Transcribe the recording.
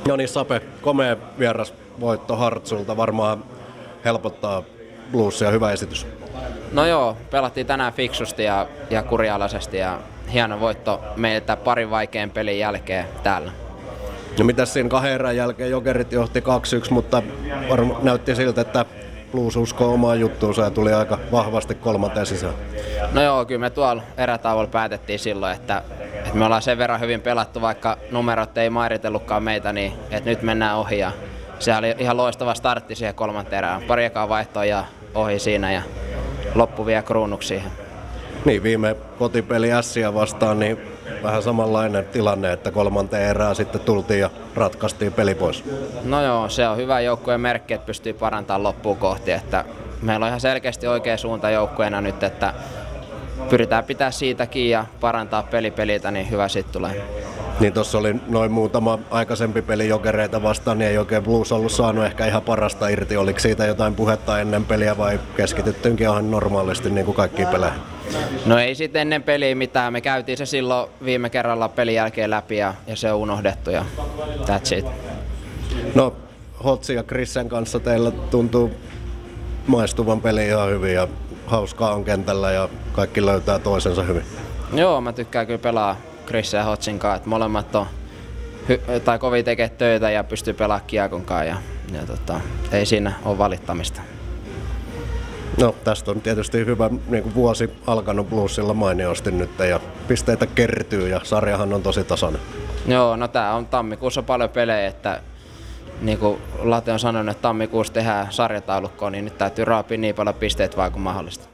No niin, Sape, komea vierasvoitto Hartsulta varmaan helpottaa Bluesia, hyvä esitys. No joo, pelattiin tänään fiksusti ja kurialaisesti ja hieno voitto meiltä parin vaikean pelin jälkeen täällä. No mitäs siinä 2 erän jälkeen Jokerit johti 2-1, mutta näytti siltä, että Blues uskoo omaan juttuunsa ja tuli aika vahvasti 3. sisään. No joo, kyllä me tuolla erätauolla päätettiin silloin, että me ollaan sen verran hyvin pelattu, vaikka numerot ei mairitellutkaan meitä, niin että nyt mennään ohi. Ja se oli ihan loistava startti siihen 3. erään. Pari ekaa vaihtoa ja ohi siinä ja loppu vielä kruunuksi siihen. Niin, viime kotipeli Ässiä vastaan, niin vähän samanlainen tilanne, että 3. erään sitten tultiin ja ratkaistiin peli pois. No joo, se on hyvä joukkueen merkki, että pystyy parantamaan loppuun kohti. Että meillä on ihan selkeästi oikea suunta joukkueena nyt, että pyritään pitää siitäkin ja parantaa peliltä, niin hyvä sitten tulee. Niin tuossa oli noin muutama aikaisempi peli Jokereita vastaan, niin ei oikein Blues ollut saanut ehkä ihan parasta irti. Oliko siitä jotain puhetta ennen peliä vai keskityttyinkin ihan normaalisti niin kuin kaikkiin peleihin? No ei sitten ennen peliä mitään. Me käytiin se silloin viime kerralla pelin jälkeen läpi ja se on unohdettu ja that's it. No Hotsin ja Chrisen kanssa teillä tuntuu maistuvan peli ihan hyvin ja hauskaa on kentällä ja kaikki löytää toisensa hyvin. Joo, mä tykkään kyllä pelaa Chris ja Hotsin kanssa, että molemmat on kovin tekee töitä ja pystyy pelaamaan kiekon kanssa ja ei siinä ole valittamista. No tästä on tietysti hyvä niin kuin vuosi alkanut Bluesilla mainiosti nyt ja pisteitä kertyy ja sarjahan on tosi tasainen. Joo, no tää on tammikuussa paljon pelejä, että niin kuin Late on sanonut, että tammikuussa tehdään sarjataulukkoon, niin nyt täytyy raapia niin paljon pisteitä vaan kuin mahdollista.